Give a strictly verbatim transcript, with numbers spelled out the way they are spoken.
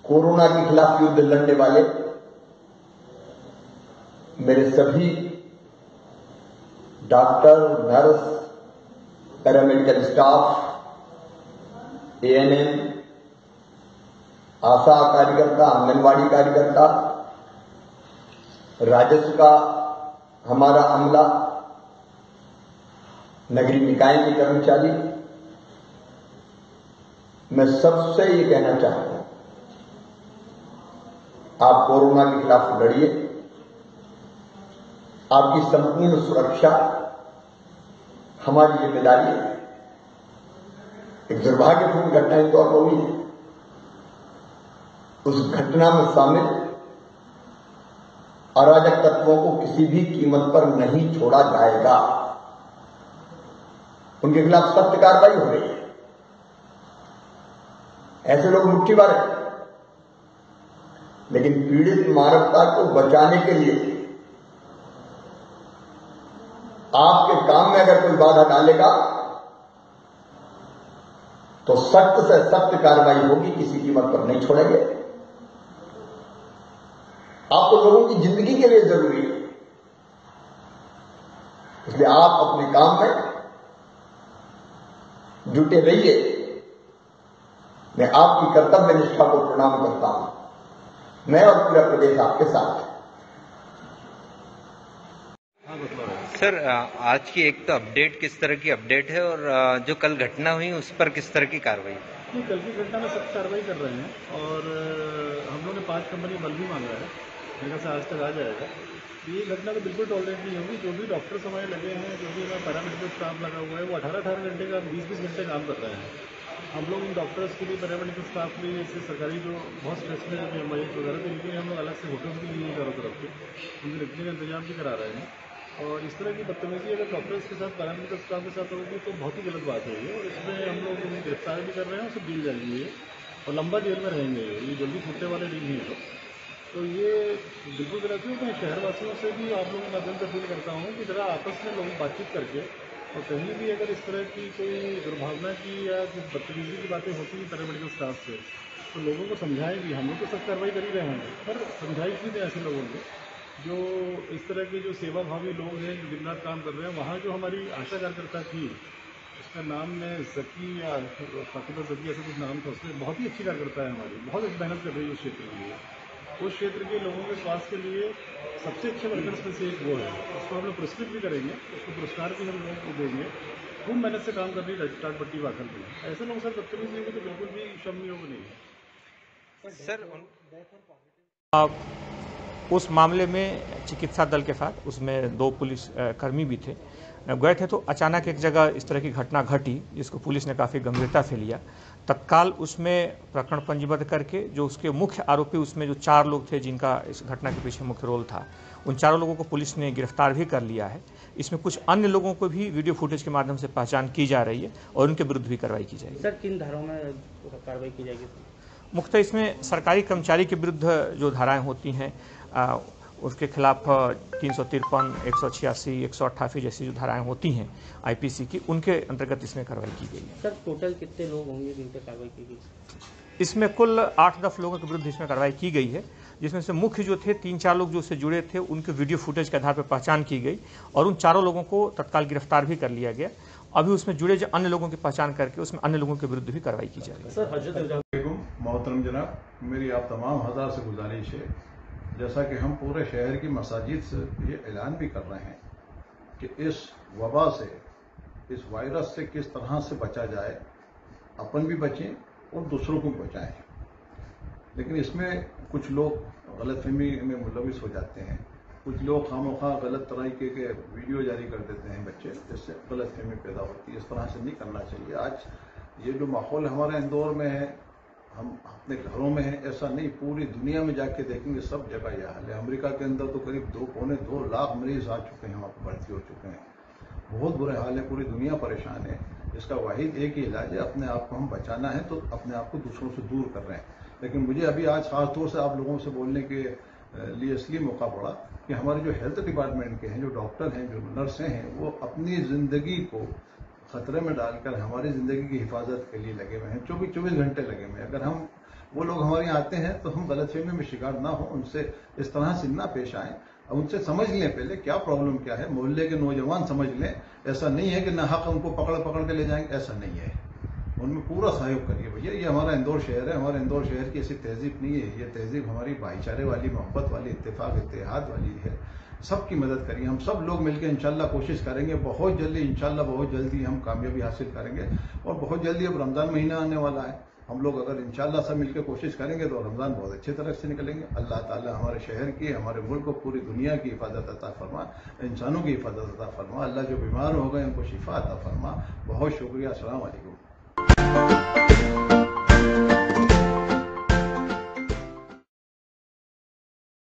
Corona के खिलाफ युद्ध लड़ने वाले मेरे सभी doctor, nurse, paramedical staff, ANM, ASHA कार्यकर्ता, आंगनवाड़ी कार्यकर्ता, राजस्व का हमारा अमला, नगरीय निकाय के कर्मचारी, मैं सबसे ये कहना चाहता हूं, आप कोरोना के खिलाफ लड़िए। आपकी संपूर्ण सुरक्षा हमारी जिम्मेदारी है। एक दुर्भाग्यपूर्ण घटना इंदौर में हुई है। उस घटना में शामिल अराजक तत्वों को किसी भी कीमत पर नहीं छोड़ा जाएगा। उनके खिलाफ सख्त कार्रवाई हो रही है। ऐसे लोग मुट्ठीभर हैं, लेकिन पीड़ित मानवता को बचाने के लिए आपके काम में अगर कोई बाधा डालेगा तो सख्त से सख्त कार्रवाई होगी, किसी कीमत पर नहीं छोड़ेंगे। आप तो लोगों की जिंदगी के लिए जरूरी है, इसलिए आप अपने काम में जुटे रहिए। मैं आपकी कर्तव्य निष्ठा को प्रणाम करता हूं। मैं और पूरा प्रदेश आपके साथ है। सर, आज की एक तो अपडेट किस तरह की अपडेट है और जो कल घटना हुई उस पर किस तरह की कार्रवाई? नहीं, कल की घटना में सख्त कार्रवाई कर रहे हैं और हम लोगों ने पांच कंपनी बल भी मांगा है, मेरे से आज तक आ जाएगा। ये घटना तो बिल्कुल टॉलरेट नहीं होगी। जो भी डॉक्टर समय लगे हैं, जो भी हमारा पैरामेडिकल स्टाफ लगा हुआ है, वो अठारह अठारह घंटे का बीस बीस घंटे काम कर रहे हैं। हम लोग इन डॉक्टर्स के लिए, पैरामेडिकल स्टाफ के लिए, इससे सरकारी जो बहुत स्ट्रेस में जो मरीज वगैरह, तो इनके लिए हम लोग अलग से होटल्स भी लिए चारों तरफ के, उनके रुकने का इंतजाम भी करा रहे हैं। और इस तरह की बदतमीजी अगर डॉक्टर्स के साथ, पैरामेडिकल स्टाफ के साथ होगी तो बहुत ही गलत बात है ये। और इसमें हम लोग उन्हें गिरफ्तार भी कर रहे हैं और सब जेल जाएंगे ये, और लंबा जेल में रहेंगे ये ये जल्दी छूटने वाले नहीं है लोग। तो ये बिल्कुल गलत है। मैं शहरवासियों से भी आप लोगों के माध्यम से अपील करता हूँ कि जरा आपस में लोग बातचीत करके, और कहीं भी अगर इस तरह की कोई दुर्भावना की या बदतमीजी की बातें होती हैं पैरामेडिकल स्टाफ से, तो लोगों को समझाएं भी। हम लोग तो सख्त कार्रवाई कर ही रहे हैं, पर समझाई भी दें ऐसे लोगों को जो इस तरह के जो सेवाभावी लोग हैं, जो दिन रात काम कर रहे हैं। वहाँ जो हमारी आशा कार्यकर्ता थी, उसका नाम है जकी या फातिमा जकी, ऐसा कुछ नाम था उसमें, बहुत ही अच्छी कार्यकर्ता है हमारी, बहुत मेहनत कर रही है उस क्षेत्र के लिए। उस क्षेत्र के लोगों के स्वास्थ्य के लिए सबसे अच्छे वर्कर्स में से एक वो है। उसको हम लोग पुरस्कृत भी करेंगे, उसको पुरस्कार भी हम लोगों को देंगे। खूब मेहनत से काम कर रही है टाट पट्टी वाकर में। ऐसे लोग सर बदतमीजी होगी तो बिल्कुल भी क्षम्य योग नहीं है। सर, आप उस मामले में चिकित्सा दल के साथ, उसमें दो पुलिस कर्मी भी थे, गए थे तो अचानक एक जगह इस तरह की घटना घटी जिसको पुलिस ने काफ़ी गंभीरता से लिया। तत्काल उसमें प्रकरण पंजीबद्ध करके जो उसके मुख्य आरोपी, उसमें जो चार लोग थे जिनका इस घटना के पीछे मुख्य रोल था, उन चारों लोगों को पुलिस ने गिरफ्तार भी कर लिया है। इसमें कुछ अन्य लोगों को भी वीडियो फुटेज के माध्यम से पहचान की जा रही है और उनके विरुद्ध भी कार्रवाई की जाएगी। सर, किन धाराओं में कार्रवाई की जाएगी? मुख्यतः इसमें सरकारी कर्मचारी के विरुद्ध जो धाराएं होती हैं आ, उसके खिलाफ तीन सौ तिरपन, एक सौ छियासी, एक सौ अट्ठासी जैसी जो धाराएं होती हैं आईपीसी की, उनके अंतर्गत इसमें कार्रवाई की गई है। सर, टोटल कितने लोग होंगे जिन पर कार्रवाई की गई? इसमें कुल आठ दस लोगों के विरुद्ध इसमें कार्रवाई की गई है, जिसमें से मुख्य जो थे तीन चार लोग जो उससे जुड़े थे, उनके वीडियो फुटेज के आधार पर पहचान की गई और उन चारों लोगों को तत्काल गिरफ्तार भी कर लिया गया। अभी उसमें जुड़े जो अन्य लोगों की पहचान करके उसमें अन्य लोगों के विरुद्ध भी कार्रवाई की जाएगी। सर, मोहतरम जनाब, मेरी आप तमाम हजार से गुजारिश है, जैसा कि हम पूरे शहर की मसाजिद से ये ऐलान भी कर रहे हैं कि इस वबा से, इस वायरस से किस तरह से बचा जाए, अपन भी बचें और दूसरों को भी बचाएं। लेकिन इसमें कुछ लोग गलतफहमी में मुलविस हो जाते हैं। कुछ लोग खामोखा गलत तरीके के वीडियो जारी कर देते हैं बच्चे, जिससे गलतफहमी पैदा होती है। इस तरह से नहीं करना चाहिए। आज ये जो माहौल हमारे इंदौर में है, हम अपने घरों में हैं, ऐसा नहीं, पूरी दुनिया में जाके देखेंगे सब जगह यह हाल है। अमेरिका के अंदर तो करीब दो पौने दो लाख मरीज आ चुके हैं, वहाँ पर भर्ती हो चुके हैं। बहुत बुरे हाल है, पूरी दुनिया परेशान है। इसका वाहिद एक ही इलाज है, अपने आप को हम बचाना है तो अपने आप को दूसरों से दूर कर रहे हैं। लेकिन मुझे अभी आज खास तौर से आप लोगों से बोलने के लिए इसलिए मौका पड़ा कि हमारे जो हेल्थ डिपार्टमेंट के हैं, जो डॉक्टर हैं, जो नर्सें हैं, वो अपनी जिंदगी को खतरे में डालकर हमारी जिंदगी की हिफाजत के लिए लगे हुए हैं। चौबीस चौबीस घंटे लगे हुए हैं। अगर हम वो लोग हमारे यहाँ आते हैं तो हम गलतफहमी में शिकार ना हो, उनसे इस तरह से ना पेश आए, उनसे समझ लें पहले क्या प्रॉब्लम क्या है, मोहल्ले के नौजवान समझ लें। ऐसा नहीं है कि ना हक उनको पकड़ पकड़ के ले जाएंगे, ऐसा नहीं है। उनमें पूरा सहयोग करिए भैया। ये हमारा इंदौर शहर है, हमारे इंदौर शहर की ऐसी तहजीब नहीं है, ये तहजीब हमारी भाईचारे वाली, मोहब्बत वाली, इत्तेफाक इत्तेहाद वाली है। सबकी मदद करिए, हम सब लोग मिलकर इंशाल्लाह कोशिश करेंगे, बहुत जल्दी इंशाल्लाह बहुत जल्दी हम कामयाबी हासिल करेंगे। और बहुत जल्दी अब रमजान महीना आने वाला है, हम लोग अगर इंशाल्लाह सब मिलकर कोशिश करेंगे तो रमजान बहुत अच्छी तरह से निकलेंगे। अल्लाह ताला हमारे शहर की, हमारे मुल्क को, पूरी दुनिया की हिफाजत अता फरमा, इंसानों की हिफाजत अता फरमा। अल्लाह जो बीमार हो गए उनको शिफा अता फरमा। बहुत शुक्रिया। अस्सलाम वालेकुम।